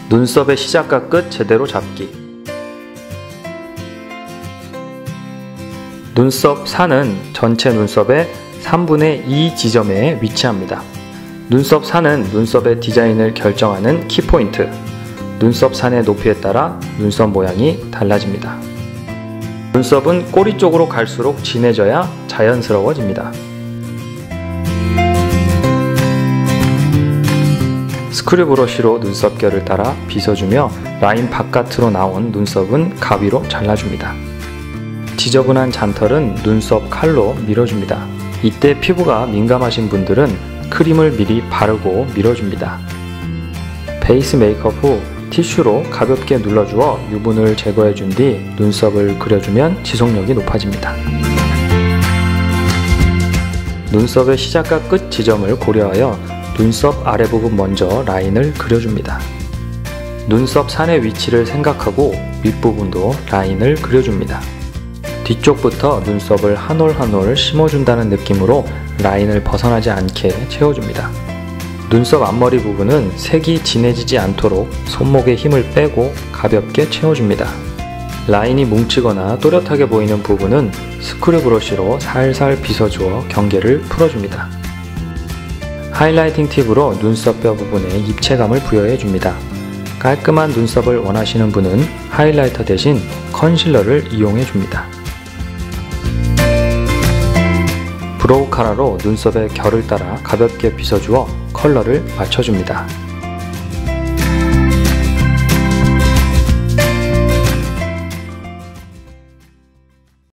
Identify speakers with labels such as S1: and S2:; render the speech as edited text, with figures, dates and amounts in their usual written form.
S1: 눈썹의 시작과 끝 제대로 잡기. 눈썹 산은 전체 눈썹의 3분의 2 지점에 위치합니다. 눈썹 산은 눈썹의 디자인을 결정하는 키포인트. 눈썹 산의 높이에 따라 눈썹 모양이 달라집니다. 눈썹은 꼬리 쪽으로 갈수록 진해져야 자연스러워집니다. 스크류 브러쉬로 눈썹결을 따라 빗어주며 라인 바깥으로 나온 눈썹은 가위로 잘라줍니다. 지저분한 잔털은 눈썹 칼로 밀어줍니다. 이때 피부가 민감하신 분들은 크림을 미리 바르고 밀어줍니다. 베이스 메이크업 후 티슈로 가볍게 눌러주어 유분을 제거해준 뒤 눈썹을 그려주면 지속력이 높아집니다. 눈썹의 시작과 끝 지점을 고려하여 눈썹 아래 부분 먼저 라인을 그려줍니다. 눈썹 산의 위치를 생각하고 윗부분도 라인을 그려줍니다. 뒤쪽부터 눈썹을 한 올 한 올 심어준다는 느낌으로 라인을 벗어나지 않게 채워줍니다. 눈썹 앞머리 부분은 색이 진해지지 않도록 손목에 힘을 빼고 가볍게 채워줍니다. 라인이 뭉치거나 또렷하게 보이는 부분은 스크류 브러쉬로 살살 빗어주어 경계를 풀어줍니다. 하이라이팅 팁으로 눈썹뼈 부분에 입체감을 부여해줍니다. 깔끔한 눈썹을 원하시는 분은 하이라이터 대신 컨실러를 이용해줍니다. 브로우 카라로 눈썹의 결을 따라 가볍게 빗어주어 컬러를 맞춰줍니다.